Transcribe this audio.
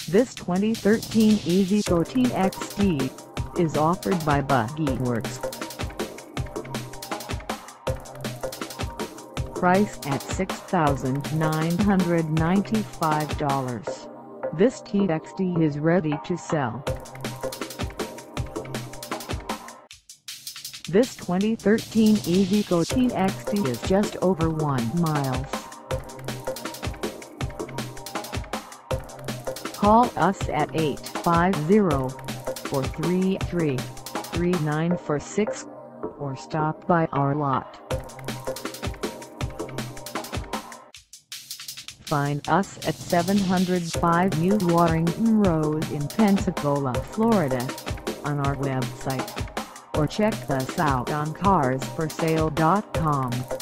This 2013 E-Z-GO TXT is offered by BuggyWorx. Price at $6,995. This TXT is ready to sell. This 2013 E-Z-GO TXT is just over 1 mile. Call us at 850-433-3946 or stop by our lot. Find us at 705 New Warrington Road in Pensacola, Florida, on our website, or check us out on carsforsale.com.